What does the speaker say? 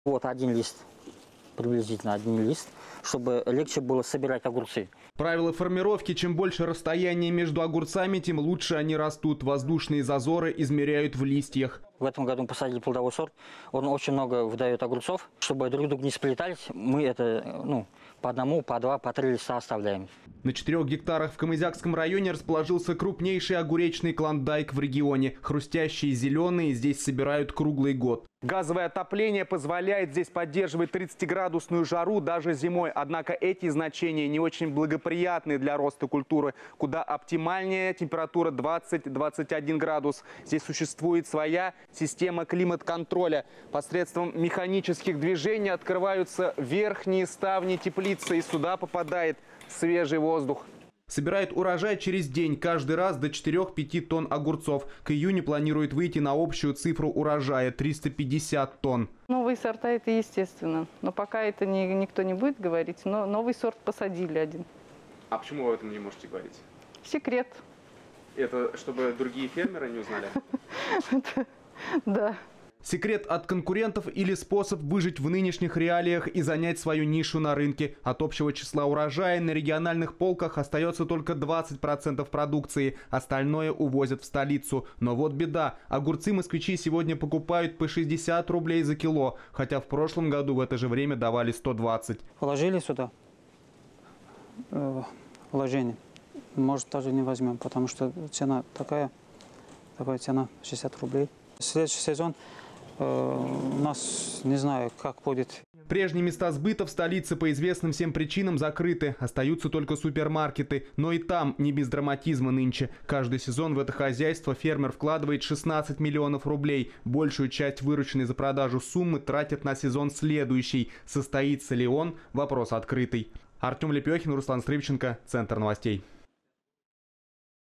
Вот один лист, приблизительно один лист, чтобы легче было собирать огурцы. Правило формировки: чем больше расстояние между огурцами, тем лучше они растут. Воздушные зазоры измеряют в листьях. В этом году посадили плодовой сорт. Он очень много выдает огурцов. Чтобы друг друга не сплетались, мы это по одному, по два, по три листа оставляем. На 4 гектарах в Камызякском районе расположился крупнейший огуречный клондайк в регионе. Хрустящие зеленые здесь собирают круглый год. Газовое отопление позволяет здесь поддерживать 30-градусную жару даже зимой. Однако эти значения не очень благоприятны для роста культуры. Куда оптимальнее температура 20-21 градус. Здесь существует своя система климат-контроля. Посредством механических движений открываются верхние ставни теплицы, и сюда попадает свежий воздух. Собирает урожай через день, каждый раз до 4-5 тонн огурцов. К июню планирует выйти на общую цифру урожая – 350 тонн. Новые сорта – это естественно. Но пока это никто не будет говорить. Но новый сорт посадили один. А почему вы об этом не можете говорить? Секрет. Это чтобы другие фермеры не узнали? Да. Секрет от конкурентов или способ выжить в нынешних реалиях и занять свою нишу на рынке. От общего числа урожая на региональных полках остается только 20% продукции. Остальное увозят в столицу. Но вот беда. Огурцы москвичи сегодня покупают по 60 рублей за кило. Хотя в прошлом году в это же время давали 120. Положили сюда вложение. Может, даже не возьмем, потому что цена такая цена 60 рублей. Следующий сезон у нас, не знаю, как будет. Прежние места сбыта в столице по известным всем причинам закрыты. Остаются только супермаркеты. Но и там не без драматизма нынче. Каждый сезон в это хозяйство фермер вкладывает 16 миллионов рублей. Большую часть вырученной за продажу суммы тратят на сезон следующий. Состоится ли он? Вопрос открытый. Артем Лепехин, Руслан Стрипченко, Центр новостей.